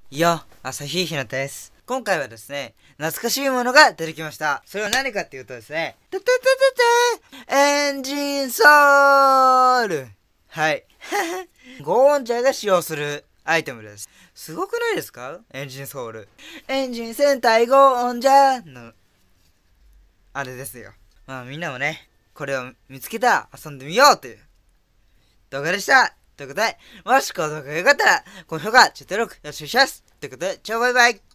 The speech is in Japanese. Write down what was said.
よ、朝日ひなたです。今回はですね、懐かしいものが出てきました。それは何かっていうとですね、エンジンソール。はい。ゴーンジャーが使用するアイテムです。すごくないですか？エンジンソール。エンジン戦隊ゴーンジャーの、あれですよ。まあみんなもね、これを見つけたら遊んでみようという動画でした。ということで、もしこの動画が良かったら、高評価、チャンネ登録よろしくお願いします。ということで、チャオバイバイ。